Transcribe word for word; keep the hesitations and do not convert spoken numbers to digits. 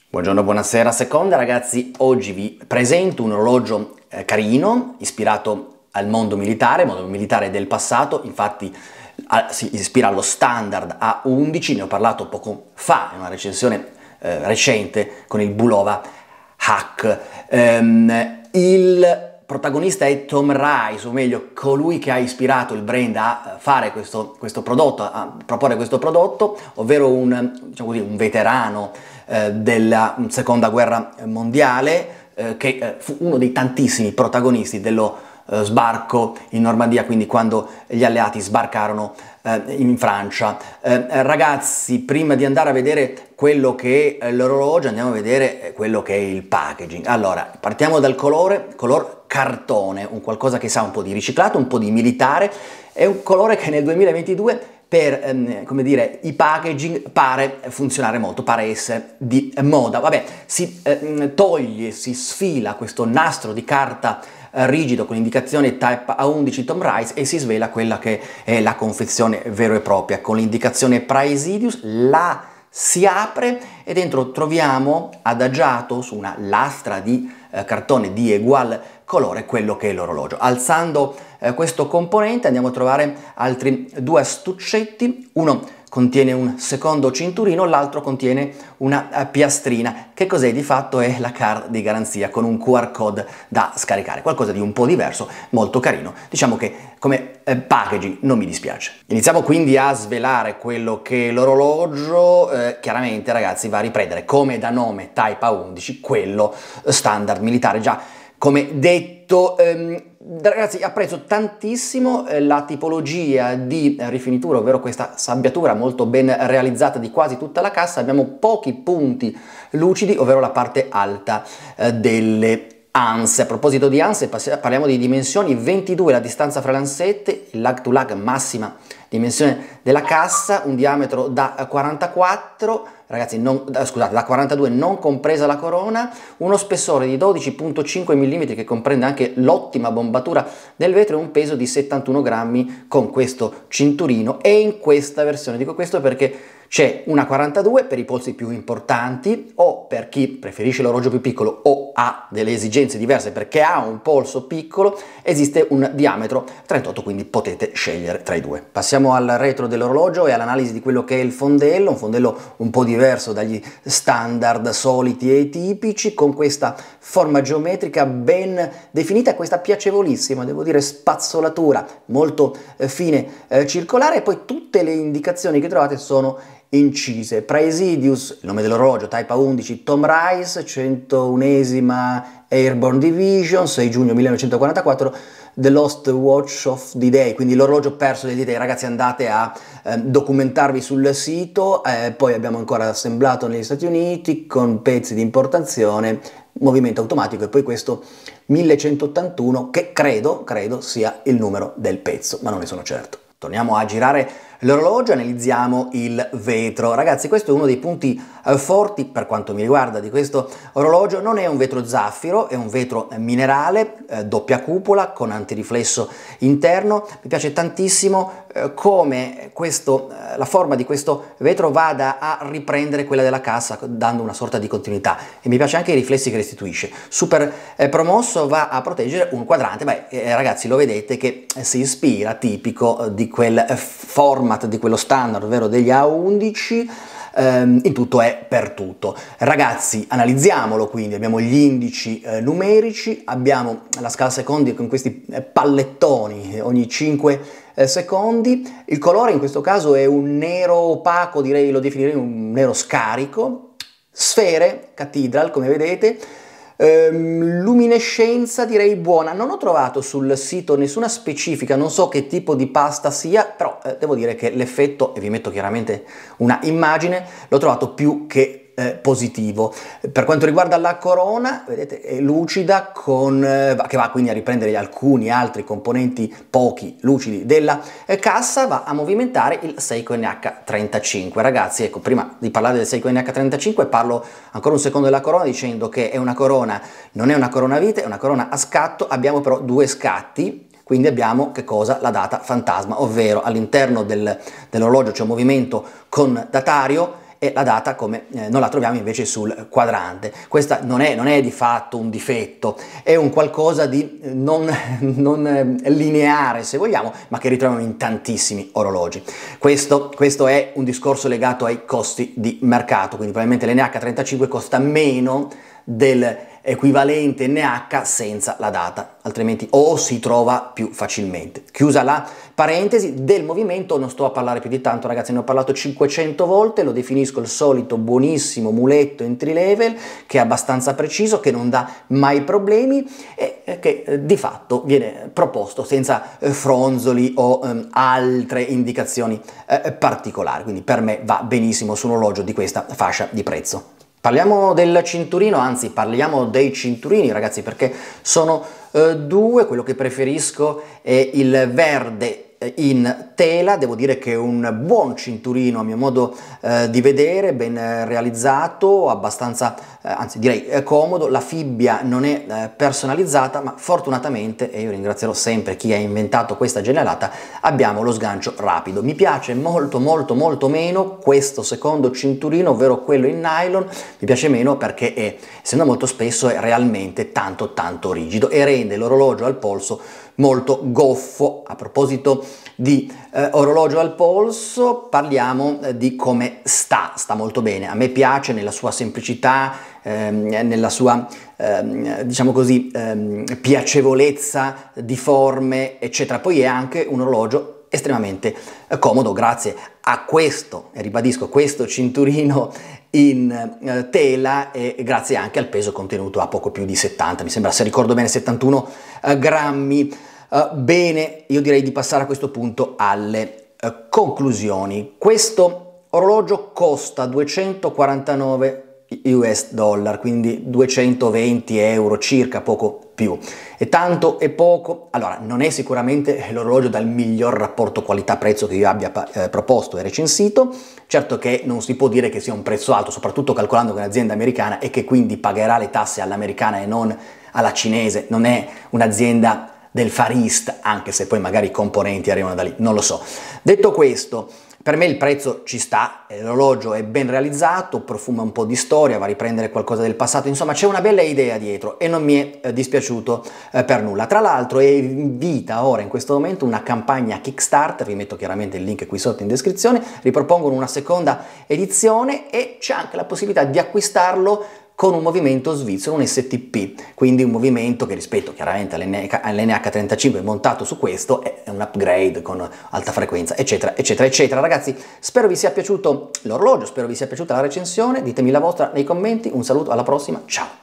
Buongiorno, buonasera, seconda ragazzi, oggi vi presento un orologio eh, carino, ispirato al mondo militare, mondo militare del passato, infatti a, si ispira allo standard A undici, ne ho parlato poco fa in una recensione eh, recente con il Bulova Hack. Um, il protagonista è Tom Rice, o meglio colui che ha ispirato il brand a fare questo, questo prodotto, a proporre questo prodotto, ovvero un, diciamo così, un veterano eh, della seconda guerra mondiale, eh, che eh, fu uno dei tantissimi protagonisti dello eh, sbarco in Normandia, quindi quando gli alleati sbarcarono eh, in Francia. Eh, ragazzi, prima di andare a vedere quello che è l'orologio, andiamo a vedere quello che è il packaging. Allora, partiamo dal colore, color cartone, un qualcosa che sa un po' di riciclato, un po' di militare, è un colore che nel duemilaventidue per ehm, come dire, i packaging pare funzionare molto, pare essere di moda. Vabbè, si ehm, toglie, si sfila questo nastro di carta eh, rigido con indicazione Type A undici Tom Rice e si svela quella che è la confezione vera e propria, con l'indicazione Praesidius, la si apre e dentro troviamo adagiato su una lastra di eh, cartone di egual colore quello che è l'orologio. Alzando eh, questo componente andiamo a trovare altri due astuccetti, uno contiene un secondo cinturino, l'altro contiene una uh, piastrina. Che cos'è? Di fatto è la card di garanzia con un Q R code da scaricare, qualcosa di un po' diverso, molto carino. Diciamo che come eh, packaging non mi dispiace. Iniziamo quindi a svelare quello che è l'orologio. Eh, chiaramente ragazzi va a riprendere come da nome Type A undici quello standard militare. Già come detto, ehm, ragazzi, apprezzo tantissimo eh, la tipologia di eh, rifinitura, ovvero questa sabbiatura molto ben realizzata di quasi tutta la cassa. Abbiamo pochi punti lucidi, ovvero la parte alta eh, delle anse. A proposito di anse, parliamo di dimensioni: ventidue la distanza fra le ansette, il lag to lag massima dimensione della cassa, un diametro da quarantaquattro, ragazzi, non, scusate, da quarantadue non compresa la corona, uno spessore di dodici virgola cinque millimetri che comprende anche l'ottima bombatura del vetro e un peso di settantuno grammi con questo cinturino. E in questa versione, dico questo perché c'è una quarantadue per i polsi più importanti, o per chi preferisce l'orologio più piccolo o ha delle esigenze diverse perché ha un polso piccolo, esiste un diametro trentotto, quindi potete scegliere tra i due. Passiamo al retro dell'orologio e all'analisi di quello che è il fondello, un fondello un po' diverso dagli standard soliti e tipici, con questa forma geometrica ben definita, questa piacevolissima, devo dire, spazzolatura molto eh, fine, eh, circolare, e poi tutte le indicazioni che trovate sono incise. Praesidius, il nome dell'orologio, Type A undici Tom Rice, centounesima Airborne Division, sei giugno millenovecentoquarantaquattro, The Lost Watch of D-Day, quindi l'orologio perso del D-Day. Ragazzi, andate a eh, documentarvi sul sito. Eh, poi abbiamo ancora assemblato negli Stati Uniti con pezzi di importazione, movimento automatico, e poi questo millecentottantuno che credo, credo sia il numero del pezzo, ma non ne sono certo. Torniamo a girare l'orologio, analizziamo il vetro. Ragazzi, questo è uno dei punti eh, forti per quanto mi riguarda di questo orologio. Non è un vetro zaffiro, è un vetro minerale, eh, doppia cupola con antiriflesso interno. Mi piace tantissimo eh, come questo, eh, la forma di questo vetro vada a riprendere quella della cassa, dando una sorta di continuità, e mi piace anche i riflessi che restituisce. Super eh, promosso, va a proteggere un quadrante. Beh, eh, ragazzi, lo vedete che eh, si ispira, tipico eh, di quel eh, format, di quello standard, ovvero degli A undici. ehm, in tutto è per tutto. Ragazzi, analizziamolo quindi. Abbiamo gli indici eh, numerici, abbiamo la scala secondi con questi eh, pallettoni ogni cinque eh, secondi. Il colore in questo caso è un nero opaco, direi, lo definirei un nero scarico. Sfere Cathedral, come vedete. Um, luminescenza direi buona. Non ho trovato sul sito nessuna specifica, non so che tipo di pasta sia, però eh, devo dire che l'effetto, e vi metto chiaramente una immagine, l'ho trovato più che eh, positivo. Per quanto riguarda la corona, vedete, è lucida, con, eh, che va quindi a riprendere alcuni altri componenti pochi lucidi della eh, cassa, va a movimentare il Seiko N H trentacinque. Ragazzi, ecco, prima di parlare del Seiko N H trentacinque parlo ancora un secondo della corona, dicendo che è una corona, non è una corona a vite, è una corona a scatto. Abbiamo però due scatti, quindi abbiamo che cosa? La data fantasma, ovvero all'interno del, dell'orologio c'è un movimento con datario e la data come eh, non la troviamo invece sul quadrante. Questa non è, non è di fatto un difetto, è un qualcosa di non, non lineare se vogliamo, ma che ritroviamo in tantissimi orologi. Questo, questo è un discorso legato ai costi di mercato, quindi probabilmente l'N H trentacinque costa meno dell'equivalente N H senza la data, altrimenti o si trova più facilmente. Chiusa la parentesi del movimento, non sto a parlare più di tanto ragazzi, ne ho parlato cinquecento volte, lo definisco il solito buonissimo muletto entry level che è abbastanza preciso, che non dà mai problemi e che eh, di fatto viene proposto senza eh, fronzoli o eh, altre indicazioni eh, particolari, quindi per me va benissimo su un orologio di questa fascia di prezzo. Parliamo del cinturino, anzi parliamo dei cinturini ragazzi, perché sono eh, due, quello che preferisco è il verde in tela, devo dire che è un buon cinturino a mio modo eh, di vedere, ben realizzato, abbastanza, eh, anzi direi eh, comodo, la fibbia non è eh, personalizzata, ma fortunatamente, e io ringrazierò sempre chi ha inventato questa genialata, abbiamo lo sgancio rapido. Mi piace molto molto molto meno questo secondo cinturino, ovvero quello in nylon, mi piace meno perché è, essendo molto spesso, è realmente tanto tanto rigido e rende l'orologio al polso molto goffo. A proposito di eh, orologio al polso, parliamo eh, di come sta, sta molto bene, a me piace nella sua semplicità, ehm, nella sua ehm, diciamo così ehm, piacevolezza di forme eccetera, poi è anche un orologio estremamente eh, comodo grazie a questo, e ribadisco questo cinturino in eh, tela e grazie anche al peso contenuto a poco più di settanta, mi sembra, se ricordo bene, settantuno eh, grammi. Uh, bene, io direi di passare a questo punto alle uh, conclusioni. Questo orologio costa duecentoquarantanove U S dollar, quindi duecentoventi euro circa, poco più. E tanto e poco, allora non è sicuramente l'orologio dal miglior rapporto qualità-prezzo che io abbia eh, proposto e recensito, certo che non si può dire che sia un prezzo alto, soprattutto calcolando che è un'azienda americana e che quindi pagherà le tasse all'americana e non alla cinese, non è un'azienda del Far East, anche se poi magari i componenti arrivano da lì, non lo so. Detto questo, per me il prezzo ci sta, l'orologio è ben realizzato, profuma un po' di storia, va a riprendere qualcosa del passato, insomma c'è una bella idea dietro e non mi è eh, dispiaciuto eh, per nulla. Tra l'altro è in vita ora in questo momento una campagna Kickstarter, vi metto chiaramente il link qui sotto in descrizione, ripropongono una seconda edizione e c'è anche la possibilità di acquistarlo con un movimento svizzero, un S T P, quindi un movimento che rispetto chiaramente all'N H trentacinque montato su questo è un upgrade con alta frequenza, eccetera, eccetera, eccetera. Ragazzi, spero vi sia piaciuto l'orologio, spero vi sia piaciuta la recensione, ditemi la vostra nei commenti, un saluto, alla prossima, ciao!